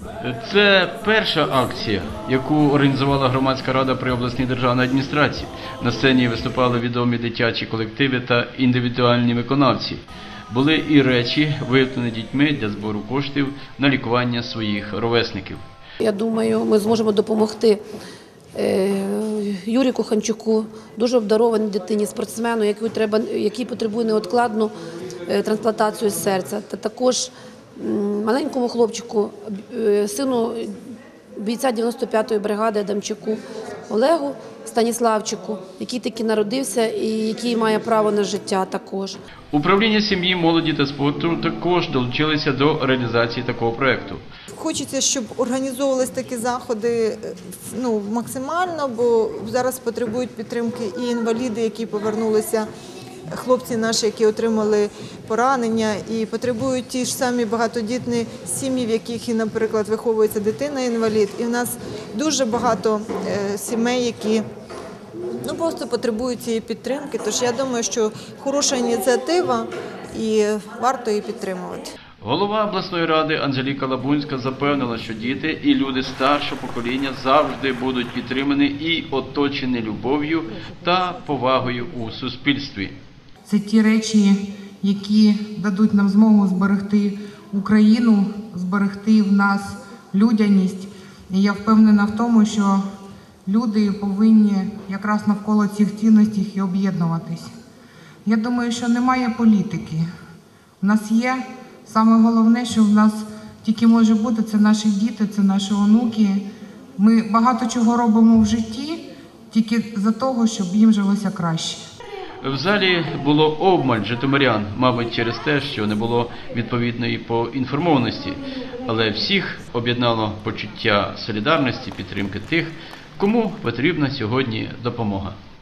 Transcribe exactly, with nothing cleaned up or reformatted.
Це перша акція, яку організувала громадська рада при обласній державній адміністрації. На сцені виступали відомі дитячі колективи та індивідуальні виконавці. Були і речі, виготовлені дітьми для збору коштів на лікування своїх ровесників. Я думаю, ми зможемо допомогти Юрію Коханчуку, дуже обдарованій дитині, спортсмену, який потребує невідкладну трансплантацію серця, та також маленькому хлопчику, сину бійця дев'яносто п'ятої бригади Адамчуку Олегу Станіславчику, який таки народився і який має право на життя також. Управління сім'ї, молоді та спорту також долучилися до реалізації такого проєкту. Хочеться, щоб організовувалися такі заходи ну, максимально, бо зараз потребують підтримки і інваліди, які повернулися, хлопці наші, які отримали поранення, і потребують ті ж самі багатодітні сім'ї, в яких, наприклад, виховується дитина-інвалід. І в нас дуже багато сімей, які ну, просто потребують цієї підтримки. Тож я думаю, що хороша ініціатива і варто її підтримувати. Голова обласної ради Анжеліка Лабунська запевнила, що діти і люди старшого покоління завжди будуть підтримані і оточені любов'ю та повагою у суспільстві. Це ті речі, які дадуть нам змогу зберегти Україну, зберегти в нас людяність. І я впевнена в тому, що люди повинні якраз навколо цих цінностей і об'єднуватись. Я думаю, що немає політики. У нас є саме головне, що в нас тільки може бути, це наші діти, це наші онуки. Ми багато чого робимо в житті тільки за того, щоб їм жилося краще. В залі було обмаль житомирян, мабуть, через те, що не було відповідної поінформованості. Але всіх об'єднало почуття солідарності, підтримки тих, кому потрібна сьогодні допомога.